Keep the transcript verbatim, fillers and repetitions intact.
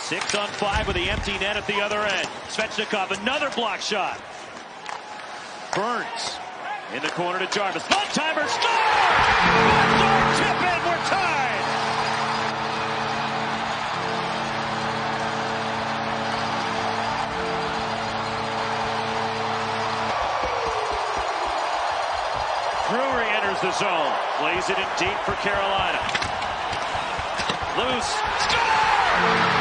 Six on five with the empty net at the other end. Svechnikov, another block shot. Burns in the corner to Jarvis. One-timer, score! Backdoor tip in, we're tied! Drury enters the zone. Plays it in deep for Carolina. Loose. Score!